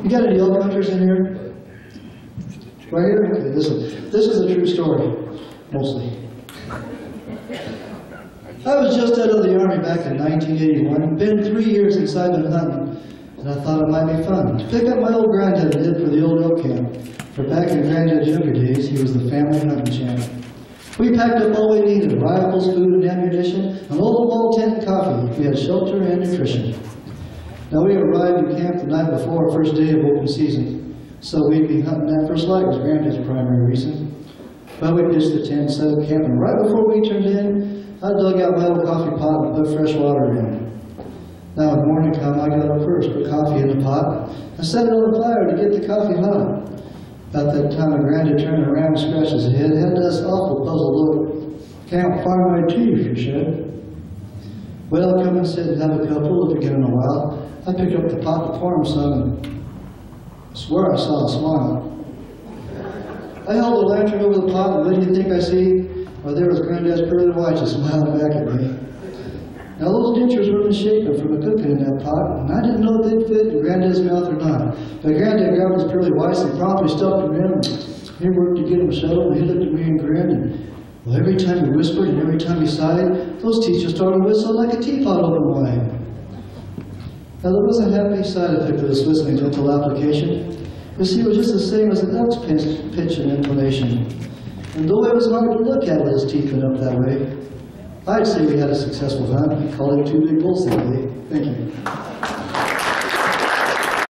You got any elk hunters in here? Right here? Okay, this is a true story, mostly. I was just out of the Army back in 1981. Been 3 years since I've been hunting, and I thought it might be fun to pick up my old granddad and head for the old elk camp. For back in Granddad's younger days, he was the family hunting champ. We packed up all we needed: rifles, food and ammunition, an old wall tent and coffee. We had shelter and nutrition. Now we arrived in camp the night before our first day of open season, so we'd be hunting that first light was Granddad's primary reason. Well, we pitched the tent, set up camp, and right before we turned in, I dug out my old coffee pot and put fresh water in. Now when morning come, I got up first, put coffee in the pot, and set it on the fire to get the coffee hot. About that time, my Granddad turned around and scratched his head, had this awful puzzled look. "Can't find my teeth," he said. Well, come and sit and have a couple. If you get in a while, I picked up the pot to pour him some, and I swear I saw a smile. I held the lantern over the pot, and what do you think I see? Well, there was Granddad's pearly whites just smiling back at me. Now those dentures were misshapen from the cooking in that pot, and I didn't know if they'd fit in Granddad's mouth or not. But Granddad grabbed his pearly whites and promptly stuffed them in, and he worked to get them settled, and he looked at me and grinned, and well, every time he whispered and every time he sighed, those teeth just started whistling like a teapot open wide. Now there was a happy side effect of this whistling dental application. You see, it was just the same as an elk's pitch and inclination. And though it was hard to look at with his teeth bent up that way, I'd say we had a successful hunt. We called it 2 big bulls that day. Thank you.